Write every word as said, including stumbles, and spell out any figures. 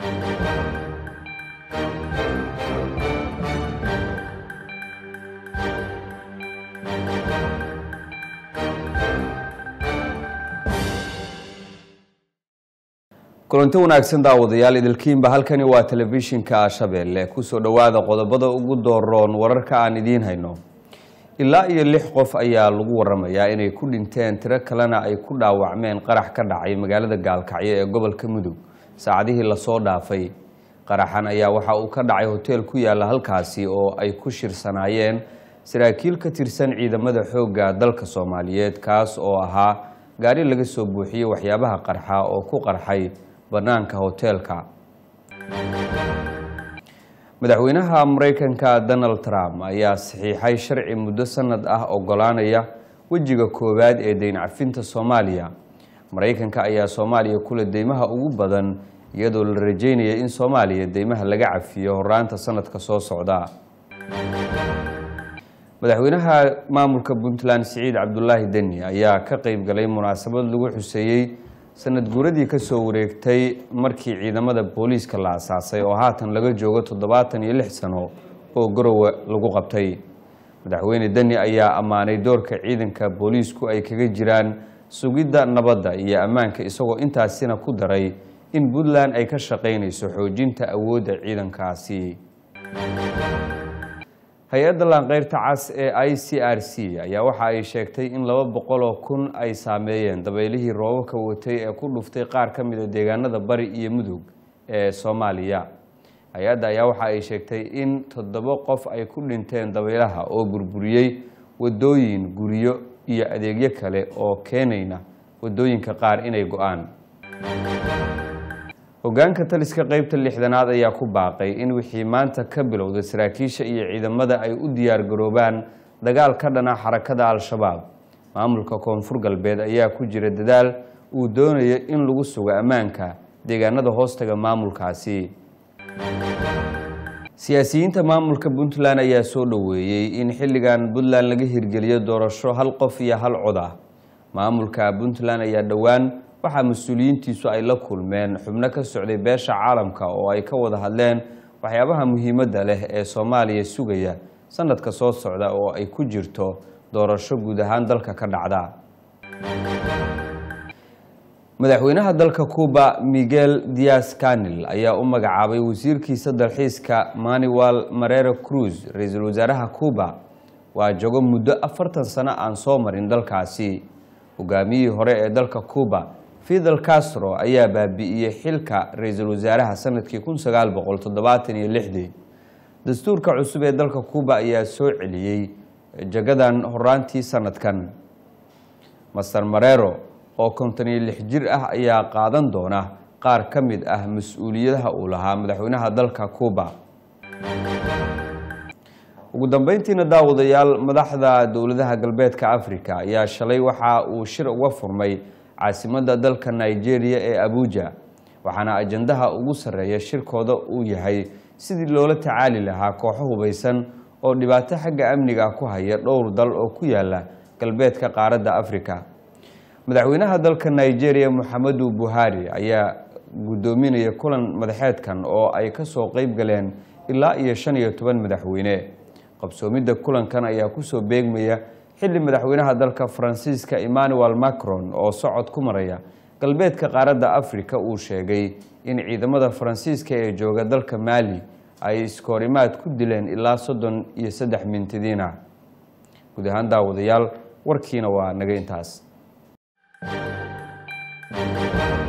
kulanti wanaagsan daawadayaal idilkiinba halkani waa telefishinka Shabeelle ku soo dhawaada qodobada ugu dooroon wararka aan idiin hayno ilaa iyo lix qof ayaa lagu waramayaa inay ku dhinteen tiro kalena ay ku dhaawacmeen qarax ka dhacay magaalada Gaalkacyo ee gobolka Mudug saacadihii la soo dhaafay qaraxan ayaa waxa uu ka dhacay hotel ku yaala halkaasi oo ay ku shirsanaayeen saraakiil ka tirsan ciidamada xoogga dalka Soomaaliyeed kaas oo ahaa gaari laga soo buuxiyay waxyaabaha qarxa oo ku qarxay banaanka hotelka madaxweynaha Mareykanka Donald Trump ayaa saxiixay sharci muddo sanad ah ogolaanaya wajiga koowaad ee deyn cafinta Soomaaliya Mareykanka ayaa Soomaaliya kula deymaha ugu badan iyadoo la rajeynayo in Soomaaliya deymaha laga cafiyo horaanta sanadka soo socda madaxweynaha maamulka Puntland Siciid Cabdullaahi Deni ayaa ka qayb galay munaasabad lagu xuseeyay sanad guuradii ka soo wareegtay markii ciidamada booliiska la aasaasay oo haatan laga joogo toddobaatan iyo lix sano oo Garowe lagu qabtay madaxweyne Deni ayaa amaanay doorka ciidanka booliisku ay kaga jiraan sugidda nabadda iyo ammaanka isagoo intaasina ku daray in Puntland ay ka shaqeynayso xoojinta awoodda ciidankaasi hay-adda Lanqeyrta Cas ee I C R C ayaa waxa ay sheegtay in laba boqol oo kun ay saameeyeen dabeylihii roobabka watay ee ku dhuftay qaar ka mid ah deegaanada bari iyo mudug ee Soomaaliya hay-adda ayaa waxa ay sheegtay in toddoba qof ay ku dhinteen dabeylaha oo burburiyay wadooyin guriyo iyo adeegyo kale oo keenayna wadooyinka qaar inay go'aan hogaanka taliska qaybta lixdanaad ayaa ku baaqay in wixii maanta ka bilowday saraakiisha iyo ciidamada ay u diyaar garoobaan dagaal ka dhana xarakada al-shabaab maamulka koonfur galbeed ayaa ku jira dadaal uu doonayo in lagu sugo ammaanka deegaanada hoostaga maamulkaasi siyaasiyiinta maamulka Puntland ayaa soo dhaweeyay in xilligan Puntland laga hirgeliyo doorasho hal qof iyo hal cod ah maamulka Puntland ayaa dhawaan waxa mas'uuliyiintiisu ay la kulmeen xubno ka socday beesha caalamka oo ay ka wada hadleen waxyaabaha muhiimadda leh ee Soomaaliya sugaya sanadka soo socda oo ay ku jirto doorasho guud ahaan dalka ka dhacda madaxweynaha dalka Cuba Miguel Diaz-Canel ayaa u magacaabay wasiirkiisa dalxiiska Manuel Marrero Cruz ra'iisul wasaaraha Cuba waa jogo muddo afartan sano aan soo marin dalkaasi hogaamiyihii hore ee dalka Cuba Fidel Castro ayaa baabi'iyay xilka ra'iisul wasaaraha sanadkii kun sagaal boqol toddobaatan iyo lix dastuurka cusub ee dalka Cuba ayaa soo celiyay jagadan horaantii sanadkan Master Marrero oo konton iyo lix jir ah ayaa qaadan doona qaar ka mid ah mas'uuliyadaha uu lahaa madaxweynaha dalka Cuba ugu dambeyntiina daawadayaal madaxda dawladaha galbeedka Afrika ayaa shalay waxa uu shir uga furmay caasimada dalka Nigeria ee Abuja waxaana ajandaha ugu sareeya shirkooda uu yahay sidii loola tacaali lahaa kooxo hubeysan oo dhibaato xagga amniga ku haya dhowr dal oo ku yaala galbeedka qaaradda Afrika madaxweynaha dalka Nigeria Muhammadu Buhari ayaa gudoominaya kulan madaxeedkan oo ay ka soo qayb galeen ilaa iyo shan iyo toban madaxweyne qabsoomida kulankan ayaa ku soo beegmaya xilli madaxweynaha dalka Faransiiska Emmanuel Macron oo socod ku maraya galbeedka qaaradda Afrika uu sheegay in ciidamada Faransiiska ee jooga dalka Mali ay iskoorimaad ku dileen ilaa soddon iyo saddex mintidiina guud ahaan daawadayaal warkiina waa naga intaas